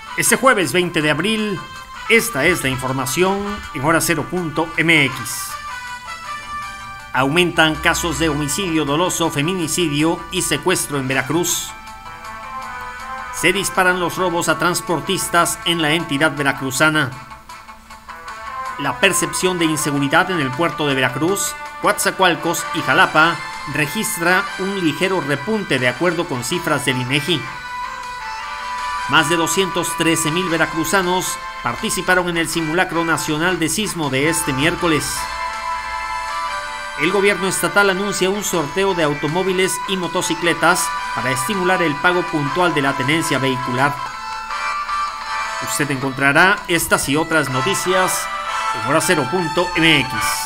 Este jueves 20 de abril, esta es la información en horacero.mx. Aumentan casos de homicidio doloso, feminicidio y secuestro en Veracruz. Se disparan los robos a transportistas en la entidad veracruzana. La percepción de inseguridad en el puerto de Veracruz, Coatzacoalcos y Jalapa registra un ligero repunte de acuerdo con cifras del INEGI. Más de 213,000 veracruzanos participaron en el simulacro nacional de sismo de este miércoles. El gobierno estatal anuncia un sorteo de automóviles y motocicletas para estimular el pago puntual de la tenencia vehicular. Usted encontrará estas y otras noticias en horacero.mx.